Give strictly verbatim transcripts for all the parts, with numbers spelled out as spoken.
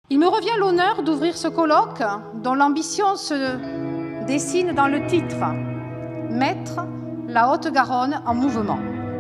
Il me revient l'honneur d'ouvrir ce colloque dont l'ambition se dessine dans le titre « Mettre la Haute-Garonne en mouvement ».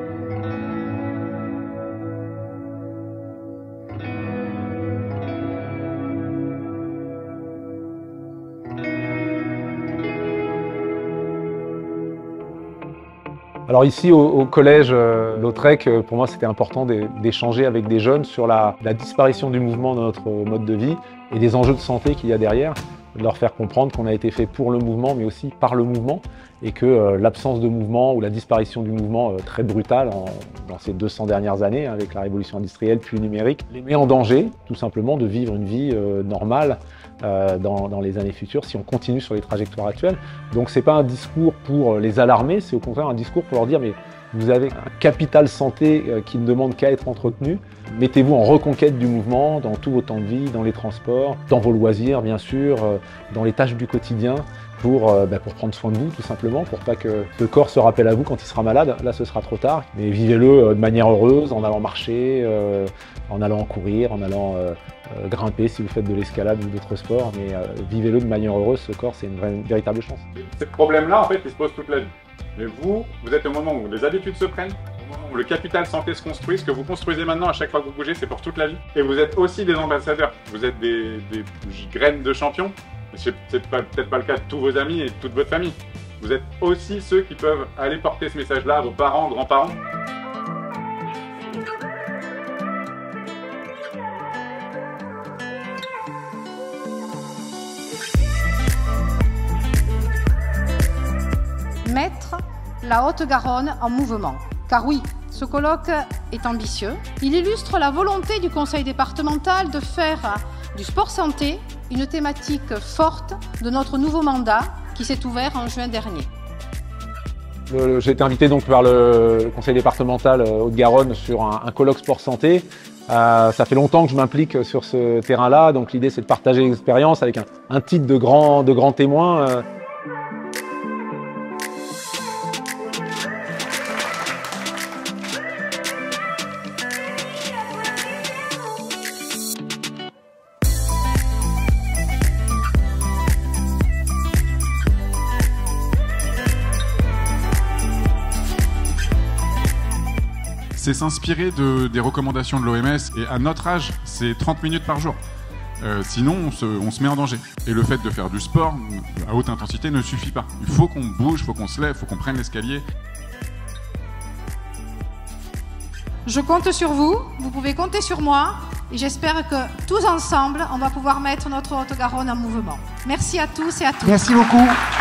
Alors ici au, au collège euh, Lautrec, euh, pour moi c'était important d'échanger avec des jeunes sur la, la disparition du mouvement dans notre mode de vie et des enjeux de santé qu'il y a derrière, de leur faire comprendre qu'on a été fait pour le mouvement mais aussi par le mouvement et que euh, l'absence de mouvement ou la disparition du mouvement euh, très brutale en, dans ces deux cents dernières années, hein, avec la révolution industrielle puis numérique, les met en danger tout simplement de vivre une vie euh, normale euh, dans, dans les années futures si on continue sur les trajectoires actuelles. Donc c'est pas un discours pour les alarmer, c'est au contraire un discours pour leur dire mais vous avez un capital santé euh, qui ne demande qu'à être entretenu. Mettez-vous en reconquête du mouvement dans tous vos temps de vie, dans les transports, dans vos loisirs bien sûr, euh, dans les tâches du quotidien. Pour, euh, bah, pour prendre soin de vous tout simplement, pour pas que le corps se rappelle à vous quand il sera malade. Là ce sera trop tard, mais vivez-le euh, de manière heureuse, en allant marcher, euh, en allant courir, en allant euh, euh, grimper si vous faites de l'escalade ou d'autres sports, mais euh, vivez-le de manière heureuse, ce corps c'est une, vraie, une véritable chance. Ces problèmes-là en fait ils se posent toute la vie. Mais vous, vous êtes au moment où les habitudes se prennent, au moment où le capital santé se construit, ce que vous construisez maintenant à chaque fois que vous bougez c'est pour toute la vie. Et vous êtes aussi des ambassadeurs, vous êtes des, des graines de champions. C'est peut-être pas le cas de tous vos amis et de toute votre famille. Vous êtes aussi ceux qui peuvent aller porter ce message-là à vos parents, grands-parents. Mettre la Haute-Garonne en mouvement. Car oui, ce colloque est ambitieux. Il illustre la volonté du conseil départemental de faire du sport santé une thématique forte de notre nouveau mandat qui s'est ouvert en juin dernier. J'ai été invité donc par le conseil départemental Haute-Garonne sur un, un colloque sport santé. Euh, ça fait longtemps que je m'implique sur ce terrain-là, donc l'idée c'est de partager l'expérience avec un, un titre de grand, de grand témoin. Euh, C'est s'inspirer de, des recommandations de l'O M S et à notre âge, c'est trente minutes par jour. Euh, sinon, on se, on se met en danger. Et le fait de faire du sport à haute intensité ne suffit pas. Il faut qu'on bouge, il faut qu'on se lève, il faut qu'on prenne l'escalier. Je compte sur vous, vous pouvez compter sur moi et j'espère que tous ensemble, on va pouvoir mettre notre Haute-Garonne en mouvement. Merci à tous et à toutes. Merci beaucoup.